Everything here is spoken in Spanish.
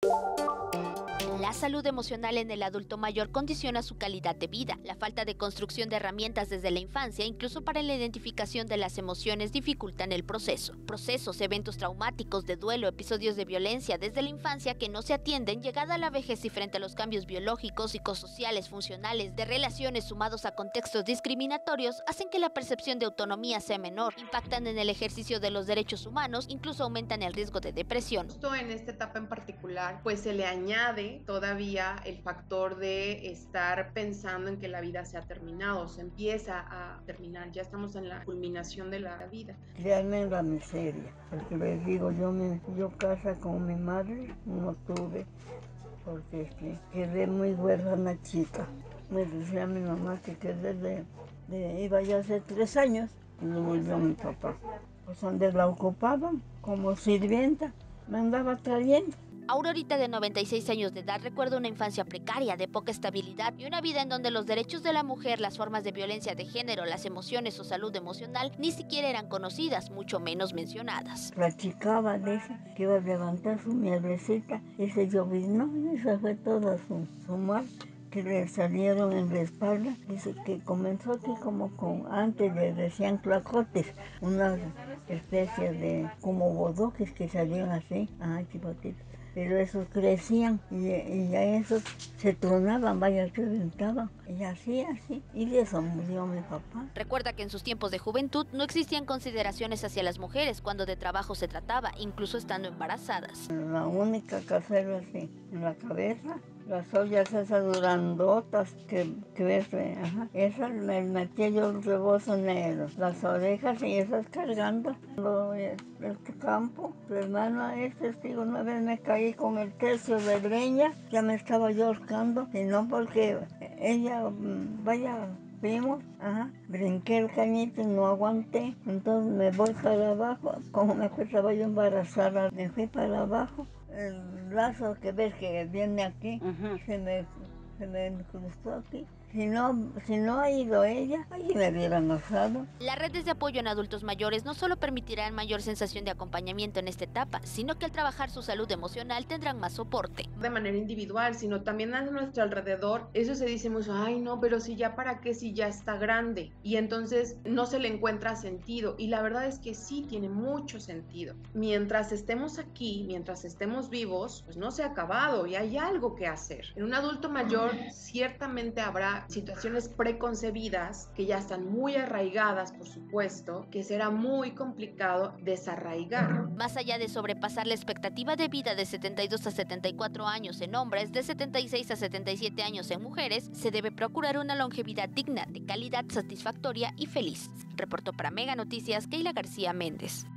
La salud emocional en el adulto mayor condiciona su calidad de vida. La falta de construcción de herramientas desde la infancia, incluso para la identificación de las emociones, dificultan el proceso. Procesos, eventos traumáticos de duelo, episodios de violencia desde la infancia que no se atienden, llegada a la vejez y frente a los cambios biológicos, psicosociales, funcionales, de relaciones sumados a contextos discriminatorios, hacen que la percepción de autonomía sea menor, impactan en el ejercicio de los derechos humanos, incluso aumentan el riesgo de depresión. Justo en esta etapa en particular, pues se le añade todavía el factor de estar pensando en que la vida se ha terminado, se empieza a terminar, ya estamos en la culminación de la vida. Criarme en la miseria, porque les digo, yo casa con mi madre no tuve, porque quedé muy huérfana chica. Me decía mi mamá que iba ya hace 3 años y no murió mi papá. Pues donde la ocupaban como sirvienta, me andaba trayendo. Aurorita, de 96 años de edad, recuerda una infancia precaria, de poca estabilidad y una vida en donde los derechos de la mujer, las formas de violencia de género, las emociones o salud emocional ni siquiera eran conocidas, mucho menos mencionadas. Platicaba de eso, que iba a levantar su mierdecita y se lloviznó y esa fue toda su mal que le salieron en la espalda. Dice que comenzó aquí antes le decían clacotes, unas especies de como bodoques que salían así, chipotitos. Pero esos crecían y ya esos se tronaban, vaya, se reventaban. Y así, y de eso murió mi papá. Recuerda que en sus tiempos de juventud no existían consideraciones hacia las mujeres cuando de trabajo se trataba, incluso estando embarazadas. La única casera así, en la cabeza, las ollas esas grandotas que ves, esas me metía yo el rebozo negro, las orejas y esas cargando el campo. Tu hermano es testigo, una vez me caí con el tercio de leña, ya me estaba yo ahorcando, y no porque ella, vimos, brinqué el cañito y no aguanté, entonces me voy para abajo, como estaba yo embarazada, me fui para abajo. El lazo que ves que viene aquí, se me incrustó aquí. Si no ha ido ella, allí me hubieran ahorcado. Las redes de apoyo en adultos mayores no solo permitirán mayor sensación de acompañamiento en esta etapa, sino que al trabajar su salud emocional tendrán más soporte. De manera individual, sino también a nuestro alrededor. Eso se dice mucho, ay no, pero si ya para qué, si ya está grande. Y entonces no se le encuentra sentido. Y la verdad es que sí tiene mucho sentido. Mientras estemos aquí, mientras estemos vivos, pues no se ha acabado y hay algo que hacer. En un adulto mayor ciertamente habrá situaciones preconcebidas que ya están muy arraigadas, por supuesto, que será muy complicado desarraigar. Más allá de sobrepasar la expectativa de vida de 72 a 74 años en hombres, de 76 a 77 años en mujeres, se debe procurar una longevidad digna, de calidad, satisfactoria y feliz. Reportó para Mega Noticias Keila García Méndez.